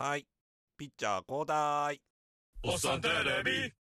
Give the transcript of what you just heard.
はい。ピッチャー交代。 おっさんテレビ